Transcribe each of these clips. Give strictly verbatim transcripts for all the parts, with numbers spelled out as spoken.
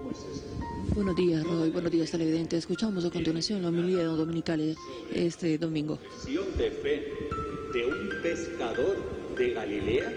¿Cómo es esto? Buenos días, Roy. Buenos días, televidente. Escuchamos a continuación la homilía dominical este domingo. ¿Profesión de fe de un pescador de Galilea?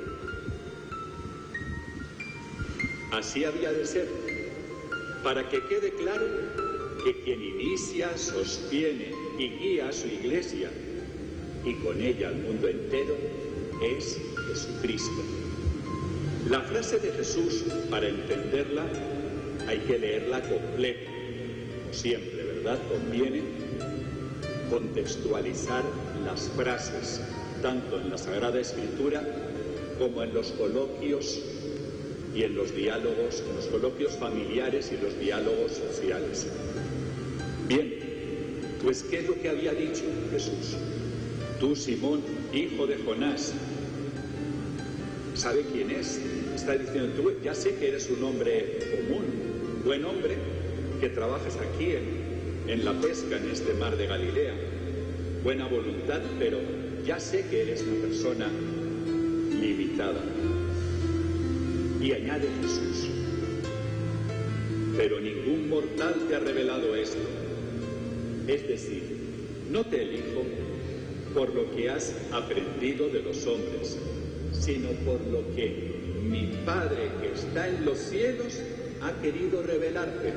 Así había de ser, para que quede claro que quien inicia, sostiene y guía a su iglesia y con ella al mundo entero es Jesucristo. La frase de Jesús, para entenderla, hay que leerla completa. Como siempre, ¿verdad? Conviene contextualizar las frases, tanto en la Sagrada Escritura como en los coloquios y en los diálogos, en los coloquios familiares y los diálogos sociales. Bien, pues ¿qué es lo que había dicho Jesús? Tú, Simón, hijo de Jonás, ¿sabe quién es? Está diciendo, tú ya sé que eres un hombre común, buen hombre, que trabajas aquí en, en la pesca en este mar de Galilea. Buena voluntad, pero ya sé que eres una persona limitada. Y añade Jesús, pero ningún mortal te ha revelado esto. Es decir, no te elijo por lo que has aprendido de los hombres, sino por lo que mi Padre que está en los cielos ha querido revelarte.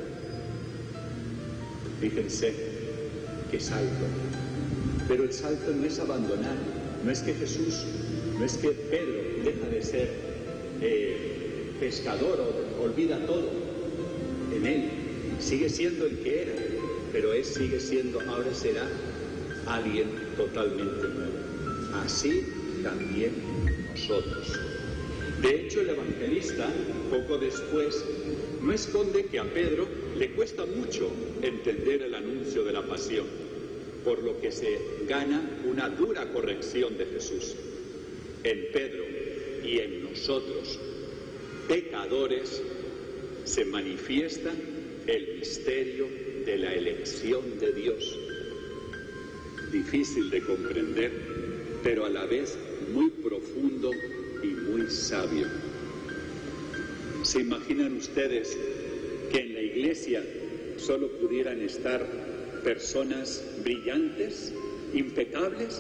Fíjense qué salto. Pero el salto no es abandonar, no es que Jesús, no es que Pedro deja de ser eh, pescador o olvida todo. En él sigue siendo el que era, pero él sigue siendo, ahora será alguien totalmente nuevo. Así también nosotros. De hecho, el evangelista, poco después, no esconde que a Pedro le cuesta mucho entender el anuncio de la pasión, por lo que se gana una dura corrección de Jesús. En Pedro y en nosotros, pecadores, se manifiesta el misterio de la elección de Dios. Difícil de comprender, pero a la vez muy profundo y muy sabio. ¿Se imaginan ustedes que en la iglesia solo pudieran estar personas brillantes, impecables?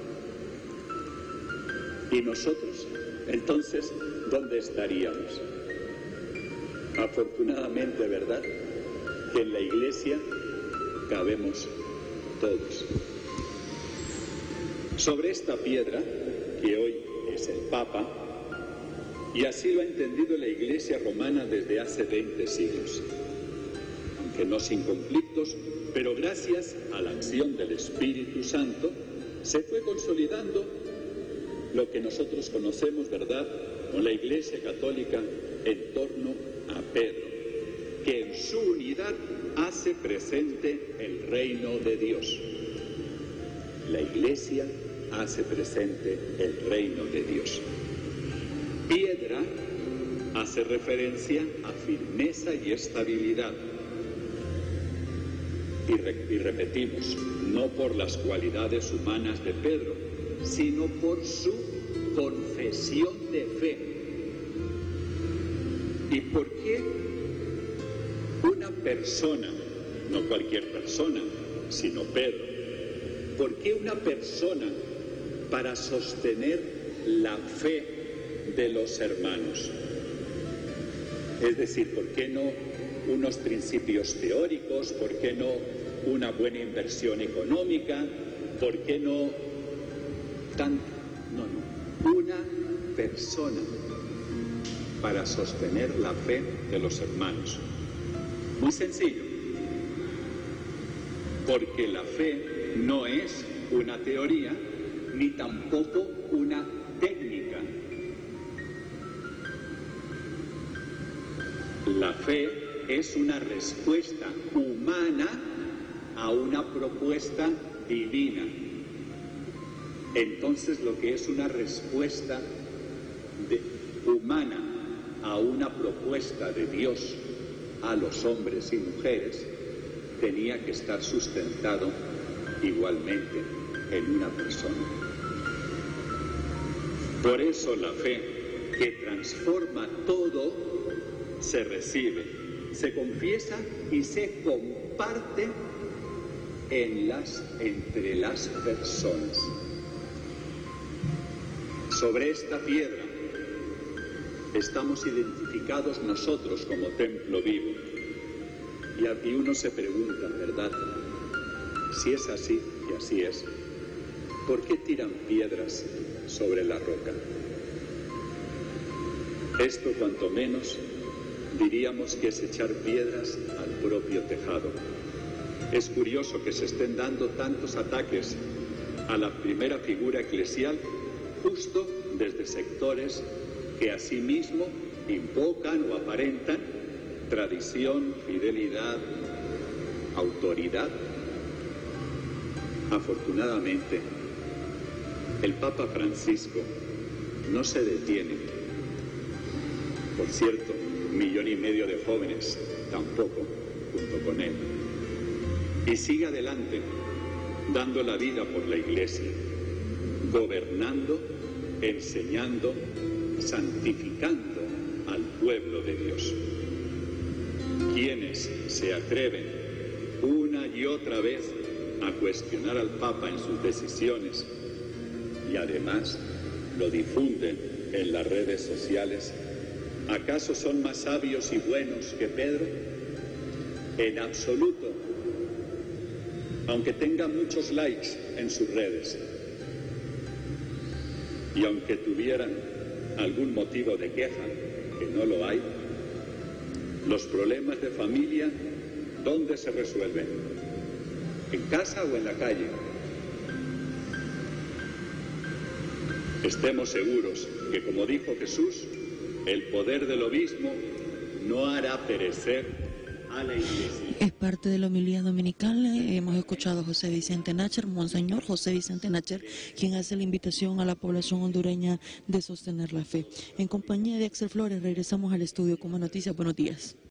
¿Y nosotros? Entonces, ¿dónde estaríamos? Afortunadamente, ¿verdad?, que en la iglesia cabemos todos. Sobre esta piedra, que hoy es el Papa, y así lo ha entendido la Iglesia romana desde hace veinte siglos, aunque no sin conflictos, pero gracias a la acción del Espíritu Santo se fue consolidando lo que nosotros conocemos, ¿verdad?, con la Iglesia Católica en torno a Pedro, que en su unidad hace presente el reino de Dios. La Iglesia hace presente el reino de Dios. Piedra hace referencia a firmeza y estabilidad. Y, re y repetimos, no por las cualidades humanas de Pedro, sino por su confesión de fe. ¿Y por qué una persona, no cualquier persona, sino Pedro, por qué una persona para sostener la fe de los hermanos? Es decir, ¿por qué no unos principios teóricos? ¿Por qué no una buena inversión económica? ¿Por qué no tan... No, no. Una persona para sostener la fe de los hermanos. Muy sencillo. Porque la fe no es una teoría ni tampoco una técnica. La fe es una respuesta humana a una propuesta divina. Entonces, lo que es una respuesta de, humana a una propuesta de Dios a los hombres y mujeres tenía que estar sustentado igualmente en una persona. Por eso la fe, que transforma todo, se recibe se confiesa y se comparte en las, entre las personas. Sobre esta piedra estamos identificados nosotros como templo vivo. Y aquí uno se pregunta, ¿verdad? Si es así, y así es, ¿por qué tiran piedras sobre la roca? Esto, cuanto menos, diríamos que es echar piedras al propio tejado. Es curioso que se estén dando tantos ataques a la primera figura eclesial justo desde sectores que asimismo invocan o aparentan tradición, fidelidad, autoridad. Afortunadamente, el Papa Francisco no se detiene. Por cierto, un millón y medio de jóvenes tampoco, junto con él. Y sigue adelante, dando la vida por la Iglesia, gobernando, enseñando, santificando al pueblo de Dios. Quienes se atreven una y otra vez a cuestionar al Papa en sus decisiones y además lo difunden en las redes sociales, ¿acaso son más sabios y buenos que Pedro? En absoluto. Aunque tenga muchos likes en sus redes y aunque tuvieran algún motivo de queja, que no lo hay, los problemas de familia, ¿dónde se resuelven? ¿En casa o en la calle? Estemos seguros que, como dijo Jesús, el poder del obispo no hará perecer a la Iglesia. Es parte de la homilía dominical. Hemos escuchado a José Vicente Nácher, Monseñor José Vicente Nácher, quien hace la invitación a la población hondureña de sostener la fe. En compañía de Axel Flores, regresamos al estudio con más noticias. Buenos días.